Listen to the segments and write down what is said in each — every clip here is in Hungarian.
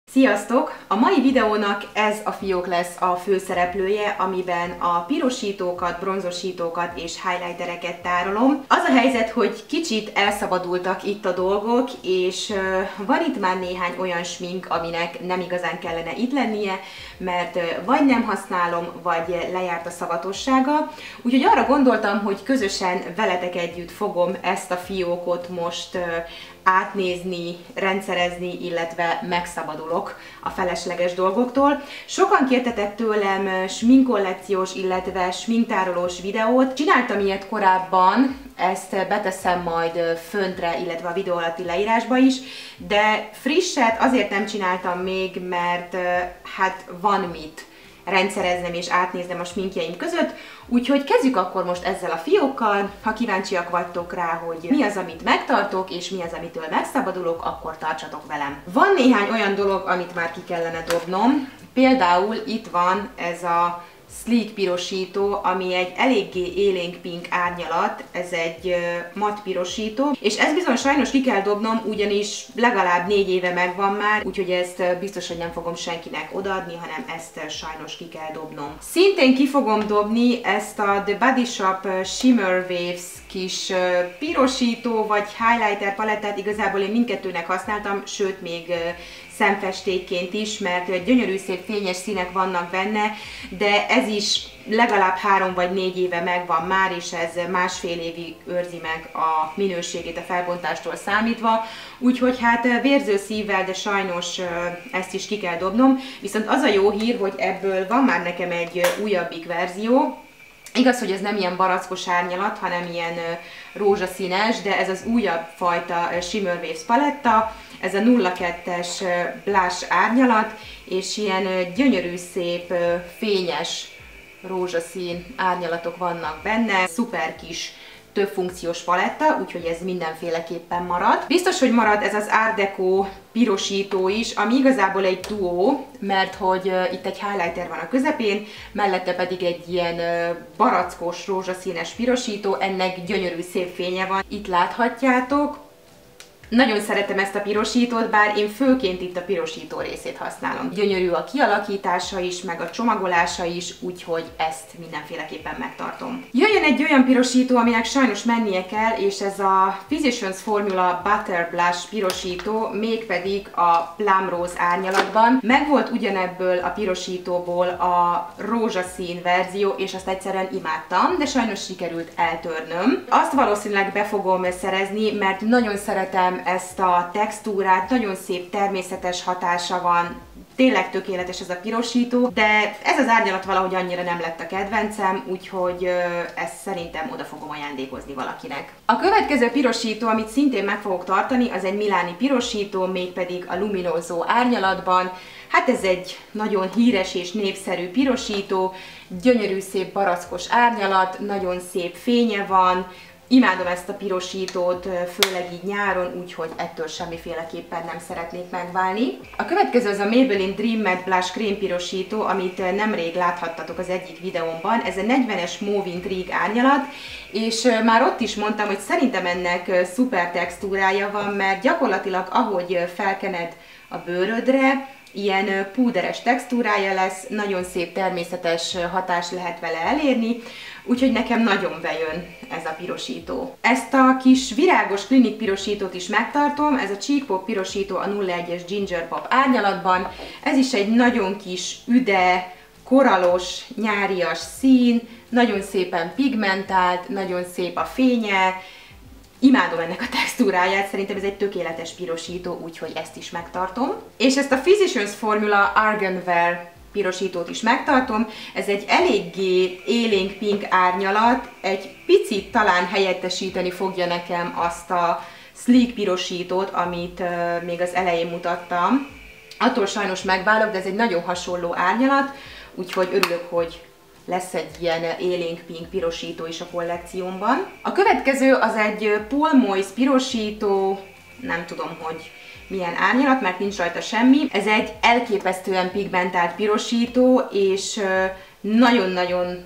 Sziasztok! A mai videónak ez a fiók lesz a főszereplője, amiben a pirosítókat, bronzosítókat és highlightereket tárolom. Az a helyzet, hogy kicsit elszabadultak itt a dolgok, és van itt már néhány olyan smink, aminek nem igazán kellene itt lennie, mert vagy nem használom, vagy lejárt a szavatossága. Úgyhogy arra gondoltam, hogy közösen veletek együtt fogom ezt a fiókot most átnézni, rendszerezni, illetve megszabadulok a felesleges dolgoktól. Sokan kértetek tőlem sminkkollekciós, illetve sminktárolós videót. Csináltam ilyet korábban, ezt beteszem majd föntre, illetve a videó alatti leírásba is, de frisset azért nem csináltam még, mert hát van mit rendszereznem és átnéznem a sminkjeim között, úgyhogy kezdjük akkor most ezzel a fiókkal. Ha kíváncsiak vagytok rá, hogy mi az, amit megtartok, és mi az, amitől megszabadulok, akkor tartsatok velem. Van néhány olyan dolog, amit már ki kellene dobnom. Például itt van ez a Sleek pirosító, ami egy eléggé élénk pink árnyalat, ez egy matt pirosító, és ezt bizony sajnos ki kell dobnom, ugyanis legalább 4 éve megvan már, úgyhogy ezt biztos, hogy nem fogom senkinek odaadni, hanem ezt sajnos ki kell dobnom. Szintén ki fogom dobni ezt a The Body Shop Shimmer Waves kis pirosító vagy highlighter palettát, igazából én mindkettőnek használtam, sőt még szemfestékként is, mert gyönyörű szép fényes színek vannak benne, de ez is legalább 3 vagy 4 éve megvan már, és ez másfél évig őrzi meg a minőségét a felbontástól számítva, úgyhogy hát vérző szívvel, de sajnos ezt is ki kell dobnom, viszont az a jó hír, hogy ebből van már nekem egy újabbik verzió. Igaz, hogy ez nem ilyen barackos árnyalat, hanem ilyen rózsaszínes, de ez az újabb fajta Shimmer Waves paletta, ez a 02-es blush árnyalat, és ilyen gyönyörű szép, fényes rózsaszín árnyalatok vannak benne, szuper kis többfunkciós paletta, úgyhogy ez mindenféleképpen marad. Biztos, hogy marad ez az Art Deco pirosító is, ami igazából egy duó, mert hogy itt egy highlighter van a közepén, mellette pedig egy ilyen barackos, rózsaszínes pirosító, ennek gyönyörű szép fénye van, itt láthatjátok. Nagyon szeretem ezt a pirosítót, bár én főként itt a pirosító részét használom. Gyönyörű a kialakítása is, meg a csomagolása is, úgyhogy ezt mindenféleképpen megtartom. Jöjjön egy olyan pirosító, aminek sajnos mennie kell, és ez a Physicians Formula Butter Blush pirosító, mégpedig a Plum Rose árnyalatban. Megvolt ugyanebből a pirosítóból a rózsaszín verzió, és azt egyszerűen imádtam, de sajnos sikerült eltörnöm. Azt valószínűleg be fogom szerezni, mert nagyon szeretem ezt a textúrát, nagyon szép természetes hatása van, tényleg tökéletes ez a pirosító, de ez az árnyalat valahogy annyira nem lett a kedvencem, úgyhogy ezt szerintem oda fogom ajándékozni valakinek. A következő pirosító, amit szintén meg fogok tartani, az egy miláni pirosító, mégpedig a Luminoso árnyalatban. Hát ez egy nagyon híres és népszerű pirosító, gyönyörű szép barackos árnyalat, nagyon szép fénye van. Imádom ezt a pirosítót, főleg így nyáron, úgyhogy ettől semmiféleképpen nem szeretnék megválni. A következő az a Maybelline Dream Matte Blush krém pirosító, amit nemrég láthattatok az egyik videómban. Ez a 40-es Mauve Intrigue árnyalat, és már ott is mondtam, hogy szerintem ennek szuper textúrája van, mert gyakorlatilag ahogy felkened a bőrödre, ilyen púderes textúrája lesz, nagyon szép természetes hatást lehet vele elérni, úgyhogy nekem nagyon bejön ez a pirosító. Ezt a kis virágos klinik pirosítót is megtartom, ez a Cheek Pop pirosító a 01-es Ginger Pop árnyalatban, ez is egy nagyon kis üde, koralos, nyárias szín, nagyon szépen pigmentált, nagyon szép a fénye. Imádom ennek a textúráját, szerintem ez egy tökéletes pirosító, úgyhogy ezt is megtartom. És ezt a Physicians Formula Arganwear pirosítót is megtartom. Ez egy eléggé élénk pink árnyalat, egy picit talán helyettesíteni fogja nekem azt a Sleek pirosítót, amit még az elején mutattam. Attól sajnos megválok, de ez egy nagyon hasonló árnyalat, úgyhogy örülök, hogy lesz egy ilyen élénk pink pirosító is a kollekciómban. A következő az egy Paul Moise pirosító, nem tudom, hogy milyen árnyalat, mert nincs rajta semmi. Ez egy elképesztően pigmentált pirosító, és nagyon-nagyon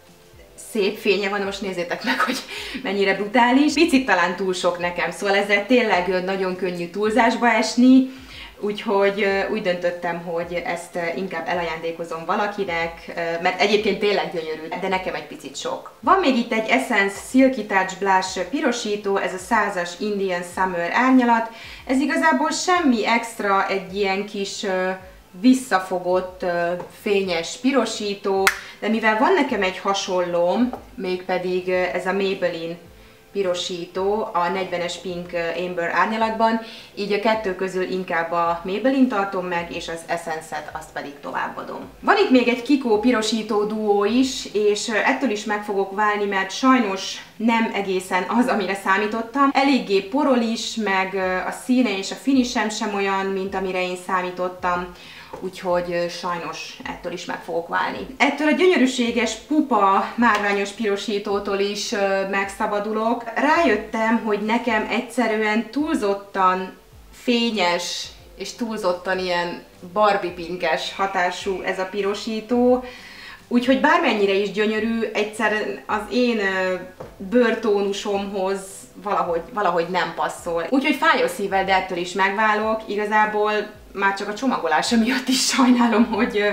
szép fénye van, most nézzétek meg, hogy mennyire brutális. Picit talán túl sok nekem, szóval ezzel tényleg nagyon könnyű túlzásba esni, úgyhogy úgy döntöttem, hogy ezt inkább elajándékozom valakinek, mert egyébként tényleg gyönyörű, de nekem egy picit sok. Van még itt egy Essence Silky Touch Blush pirosító, ez a 100-as Indian Summer árnyalat. Ez igazából semmi extra, egy ilyen kis visszafogott, fényes pirosító, de mivel van nekem egy hasonlóm, mégpedig ez a Maybelline pirosító a 40-es Pink Amber árnyalatban, így a kettő közül inkább a Maybelline tartom meg, és az Essence-et azt pedig továbbadom. Van itt még egy Kiko pirosító duó is, és ettől is meg fogok válni, mert sajnos nem egészen az, amire számítottam. Eléggé porol is, meg a színe és a finishem sem olyan, mint amire én számítottam, úgyhogy sajnos ettől is meg fogok válni. Ettől a gyönyörűséges pupa márványos pirosítótól is megszabadulok. Rájöttem, hogy nekem egyszerűen túlzottan fényes és túlzottan ilyen Barbie pinkes hatású ez a pirosító, úgyhogy bármennyire is gyönyörű, egyszerűen az én bőrtónusomhoz valahogy nem passzol. Úgyhogy fájó szívvel, de ettől is megválok. Igazából már csak a csomagolása miatt is sajnálom,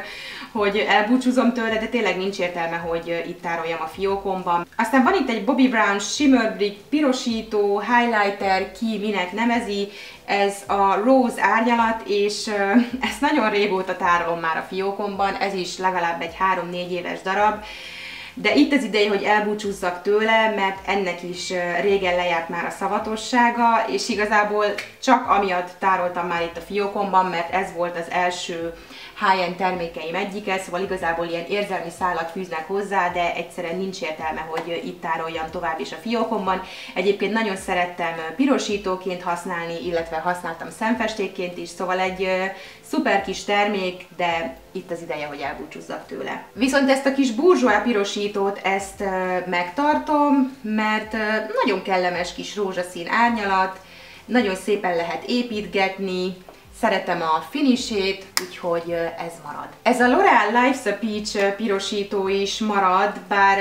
hogy elbúcsúzom tőle, de tényleg nincs értelme, hogy itt tároljam a fiókomban. Aztán van itt egy Bobbi Brown Shimmer Brick pirosító, highlighter, ki minek nevezi, ez a Rose árnyalat, és ezt nagyon régóta tárolom már a fiókomban, ez is legalább egy 3-4 éves darab. De itt az ideje, hogy elbúcsúzzak tőle, mert ennek is régen lejárt már a szavatossága, és igazából csak amiatt tároltam már itt a fiókomban, mert ez volt az első high-end termékeim egyike, szóval igazából ilyen érzelmi szálat fűznek hozzá, de egyszerűen nincs értelme, hogy itt tároljam tovább is a fiókomban. Egyébként nagyon szerettem pirosítóként használni, illetve használtam szemfestékként is, szóval egy szuper kis termék, de itt az ideje, hogy elbúcsúzzak tőle. Viszont ezt a kis bourgeois pirosítót, ezt megtartom, mert nagyon kellemes kis rózsaszín árnyalat, nagyon szépen lehet építgetni, szeretem a finishét, úgyhogy ez marad. Ez a L'Oreal Life's a Peach pirosító is marad, bár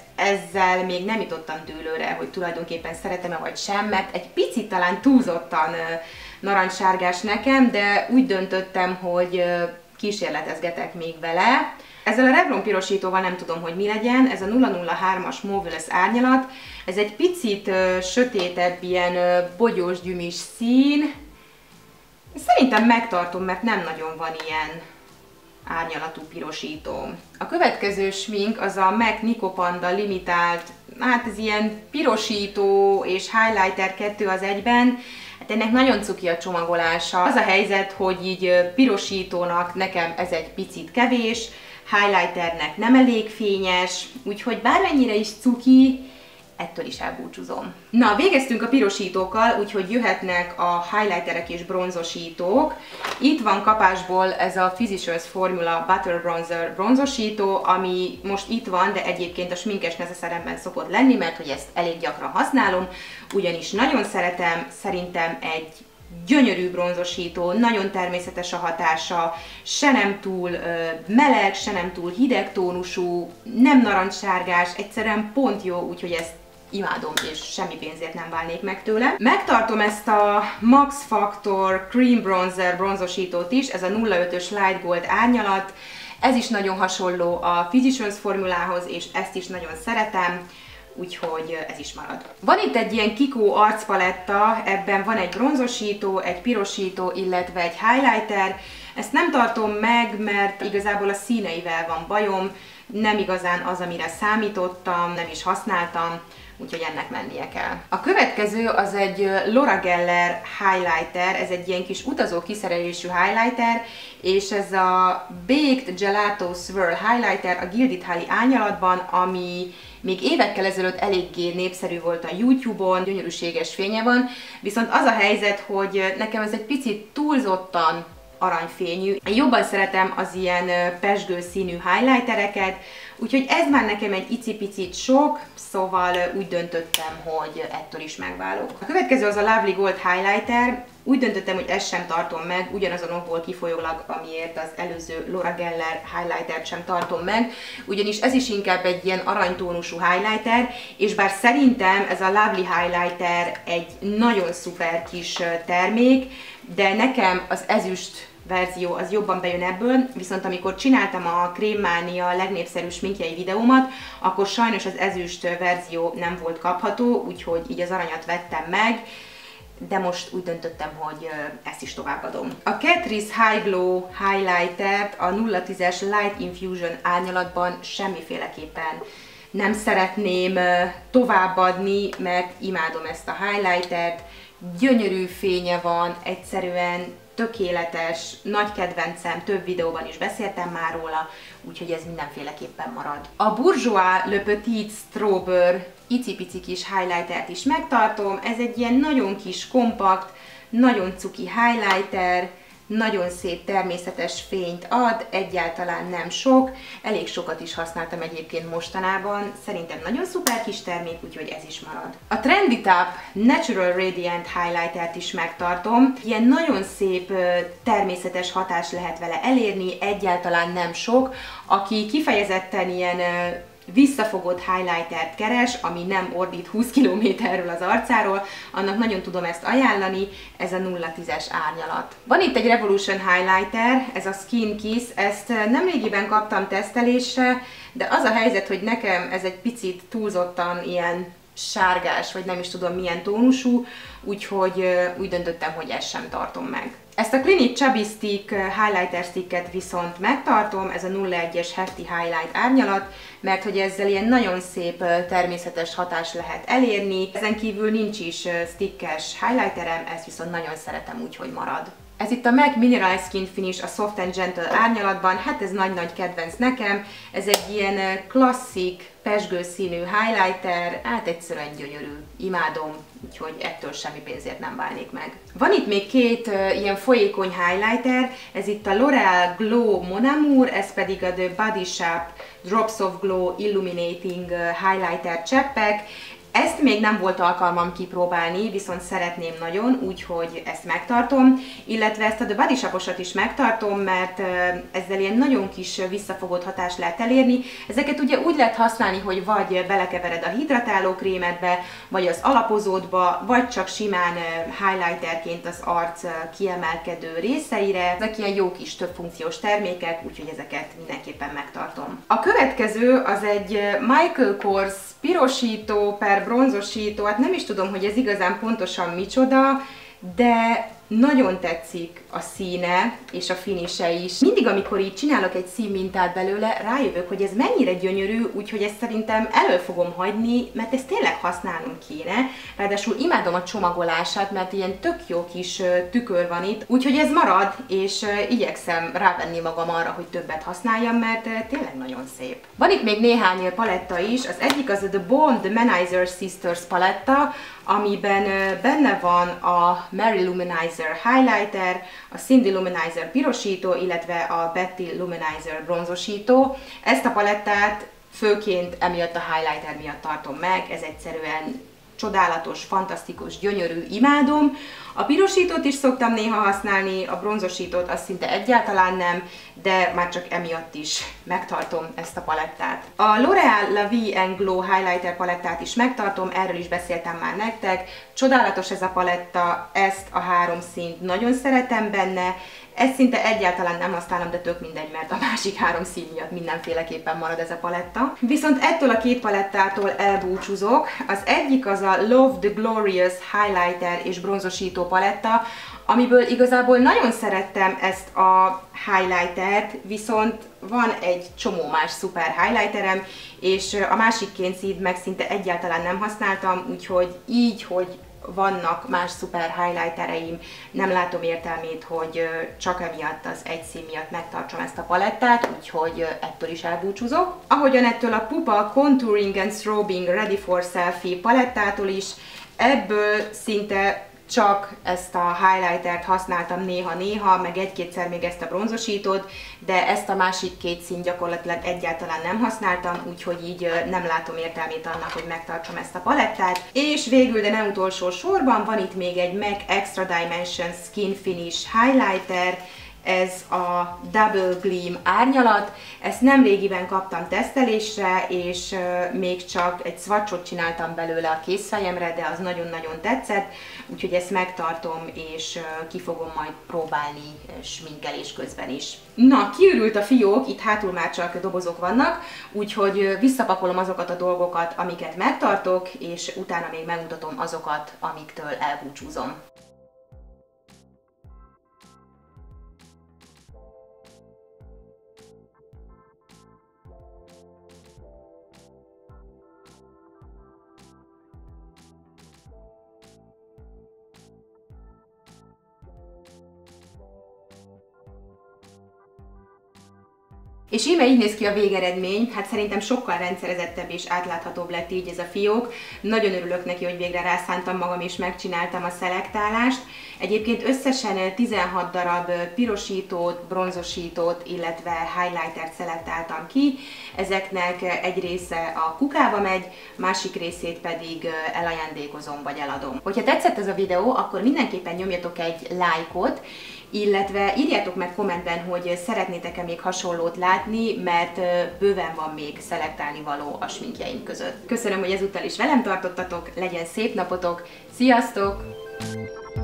ezzel még nem jutottam dőlőre, hogy tulajdonképpen szeretem-e vagy sem, mert egy picit talán túlzottan narancssárgás nekem, de úgy döntöttem, hogy kísérletezgetek még vele. Ezzel a Revlon pirosítóval nem tudom, hogy mi legyen, ez a 003-as Mauvelous árnyalat, ez egy picit sötétebb, ilyen bogyós gyümis szín. Szerintem megtartom, mert nem nagyon van ilyen árnyalatú pirosítóm. A következő smink az a MAC Nico Panda limitált, hát ez ilyen pirosító és highlighter 2 az egyben. Hát ennek nagyon cuki a csomagolása. Az a helyzet, hogy így pirosítónak nekem ez egy picit kevés, highlighternek nem elég fényes, úgyhogy bármennyire is cuki, ettől is elbúcsúzom. Na, végeztünk a pirosítókkal, úgyhogy jöhetnek a highlighterek és bronzosítók. Itt van kapásból ez a Physicians Formula Butter Bronzer bronzosító, ami most itt van, de egyébként a sminkes neszeszeremben szokott lenni, mert hogy ezt elég gyakran használom, ugyanis nagyon szeretem, szerintem egy gyönyörű bronzosító, nagyon természetes a hatása, se nem túl meleg, se nem túl hideg tónusú, nem narancssárgás, egyszerűen pont jó, úgyhogy ezt imádom, és semmi pénzért nem válnék meg tőle. Megtartom ezt a Max Factor Cream Bronzer bronzosítót is, ez a 05-ös Light Gold árnyalat, ez is nagyon hasonló a Physicians formulához, és ezt is nagyon szeretem, úgyhogy ez is marad. Van itt egy ilyen Kiko arcpaletta, ebben van egy bronzosító, egy pirosító, illetve egy highlighter. Ezt nem tartom meg, mert igazából a színeivel van bajom, nem igazán az, amire számítottam, nem is használtam, úgyhogy ennek mennie kell. A következő az egy Laura Geller highlighter, ez egy ilyen kis utazó kiszerelésű highlighter, és ez a Baked Gelato Swirl highlighter a Gilded Holly árnyalatban, ami még évekkel ezelőtt eléggé népszerű volt a YouTube-on, gyönyörűséges fénye van, viszont az a helyzet, hogy nekem ez egy picit túlzottan aranyfényű. Én jobban szeretem az ilyen pezsgő színű highlightereket, úgyhogy ez már nekem egy icipicit sok, szóval úgy döntöttem, hogy ettől is megválok. A következő az a Lovely Gold highlighter, Úgy döntöttem, hogy ezt sem tartom meg, ugyanazon okból kifolyólag, amiért az előző Laura Geller highlightert sem tartom meg, ugyanis ez is inkább egy ilyen aranytónusú highlighter, és bár szerintem ez a Lovely Highlighter egy nagyon szuper kis termék, de nekem az ezüst verzió az jobban bejön ebből, viszont amikor csináltam a Krémmania legnépszerűbb sminkjei videómat, akkor sajnos az ezüst verzió nem volt kapható, úgyhogy így az aranyat vettem meg, de most úgy döntöttem, hogy ezt is továbbadom. A Catrice High Glow Highlightert a 010-es Light Infusion árnyalatban semmiféleképpen nem szeretném továbbadni, mert imádom ezt a highlightert, gyönyörű fénye van, egyszerűen tökéletes, nagy kedvencem, több videóban is beszéltem már róla, úgyhogy ez mindenféleképpen marad. A Bourjois Le Petit Strawberry icipici kis highlightert is megtartom, ez egy ilyen nagyon kis, kompakt, nagyon cuki highlighter, nagyon szép természetes fényt ad, egyáltalán nem sok, elég sokat is használtam egyébként mostanában, szerintem nagyon szuper kis termék, úgyhogy ez is marad. A Trendy Tap Natural Radiant Highlightert is megtartom, ilyen nagyon szép természetes hatást lehet vele elérni, egyáltalán nem sok, aki kifejezetten ilyen visszafogott highlightert keres, ami nem ordít 20 km-ről az arcáról, annak nagyon tudom ezt ajánlani, ez a 010-es árnyalat. Van itt egy Revolution highlighter, ez a Skin Kiss, ezt nemrégiben kaptam tesztelésre, de az a helyzet, hogy nekem ez egy picit túlzottan ilyen sárgás, vagy nem is tudom milyen tónusú, úgyhogy úgy döntöttem, hogy ezt sem tartom meg. Ezt a Clinique Chubby Stick Highlighter Sticket viszont megtartom, ez a 01-es Hefty Highlight árnyalat, mert hogy ezzel ilyen nagyon szép természetes hatást lehet elérni. Ezen kívül nincs is stickes highlighterem, ezt viszont nagyon szeretem, úgyhogy marad. Ez itt a MAC Mineral Skin Finish a Soft and Gentle árnyalatban, hát ez nagy-nagy kedvenc nekem, ez egy ilyen klasszik, pezsgőszínű highlighter, hát egyszerűen gyönyörű, imádom, úgyhogy ettől semmi pénzért nem válnék meg. Van itt még két ilyen folyékony highlighter, ez itt a L'Oreal Glow Mon Amour, ez pedig a The Body Shop Drops of Glow Illuminating Highlighter cseppek. Ezt még nem volt alkalmam kipróbálni, viszont szeretném nagyon, úgyhogy ezt megtartom, illetve ezt a The Body Shop-osat is megtartom, mert ezzel ilyen nagyon kis visszafogott hatást lehet elérni. Ezeket ugye úgy lehet használni, hogy vagy belekevered a hidratáló krémedbe, vagy az alapozódba, vagy csak simán highlighterként az arc kiemelkedő részeire. Ezek ilyen jó kis többfunkciós termékek, úgyhogy ezeket mindenképpen megtartom. A következő az egy Michael Kors pirosító per bronzosító, hát nem is tudom, hogy ez igazán pontosan micsoda, de nagyon tetszik a színe és a finise is. Mindig, amikor így csinálok egy színmintát belőle, rájövök, hogy ez mennyire gyönyörű, úgyhogy ezt szerintem elő fogom hagyni, mert ezt tényleg használnom kéne. Ráadásul imádom a csomagolását, mert ilyen tök jó kis tükör van itt, úgyhogy ez marad, és igyekszem rávenni magam arra, hogy többet használjam, mert tényleg nagyon szép. Van itt még néhány paletta is, az egyik az a The Bond Luminizer Sisters paletta, amiben benne van a Mary Luminizer Highlighter, a Cindy Luminizer pirosító, illetve a Betty Luminizer bronzosító. Ezt a palettát főként emiatt a highlighter miatt tartom meg, ez egyszerűen csodálatos, fantasztikus, gyönyörű, imádom. A pirosítót is szoktam néha használni, a bronzosítót azt szinte egyáltalán nem, de már csak emiatt is megtartom ezt a palettát. A L'Oreal La Vie and Glow Highlighter palettát is megtartom, erről is beszéltem már nektek. Csodálatos ez a paletta, ezt a három színt nagyon szeretem benne. Ezt szinte egyáltalán nem használom, de tök mindegy, mert a másik három szín miatt mindenféleképpen marad ez a paletta. Viszont ettől a két palettától elbúcsúzok. Az egyik az a Love the Glorious Highlighter és bronzosító paletta, amiből igazából nagyon szerettem ezt a highlightert, viszont van egy csomó más szuper highlighterem, és a másik két színt meg szinte egyáltalán nem használtam, úgyhogy így, hogy vannak más szuper highlightereim, nem látom értelmét, hogy csak emiatt az egy szín miatt megtartsam ezt a palettát, úgyhogy ettől is elbúcsúzok. Ahogyan ettől a Pupa Contouring and Strobing Ready for Selfie palettától is, ebből szinte csak ezt a highlightert használtam néha-néha, meg egy-kétszer még ezt a bronzosítót, de ezt a másik két színt gyakorlatilag egyáltalán nem használtam, úgyhogy így nem látom értelmét annak, hogy megtartsam ezt a palettát. És végül, de nem utolsó sorban, van itt még egy MAC Extra Dimension Skin Finish Highlighter, ez a Double Gleam árnyalat. Ezt nemrégiben kaptam tesztelésre, és még csak egy swatchot csináltam belőle a készfejemre, de az nagyon-nagyon tetszett, úgyhogy ezt megtartom, és ki fogom majd próbálni sminkelés közben is. Na, kiürült a fiók, itt hátul már csak dobozok vannak, úgyhogy visszapakolom azokat a dolgokat, amiket megtartok, és utána még megmutatom azokat, amiktől elbúcsúzom. És íme így néz ki a végeredmény, hát szerintem sokkal rendszerezettebb és átláthatóbb lett így ez a fiók. Nagyon örülök neki, hogy végre rászántam magam és megcsináltam a szelektálást. Egyébként összesen 16 darab pirosítót, bronzosítót, illetve highlightert szelektáltam ki. Ezeknek egy része a kukába megy, másik részét pedig elajándékozom vagy eladom. Hogyha tetszett ez a videó, akkor mindenképpen nyomjatok egy lájkot, illetve írjátok meg kommentben, hogy szeretnétek-e még hasonlót látni, mert bőven van még szelektálni való a sminkjeim között. Köszönöm, hogy ezúttal is velem tartottatok, legyen szép napotok, sziasztok!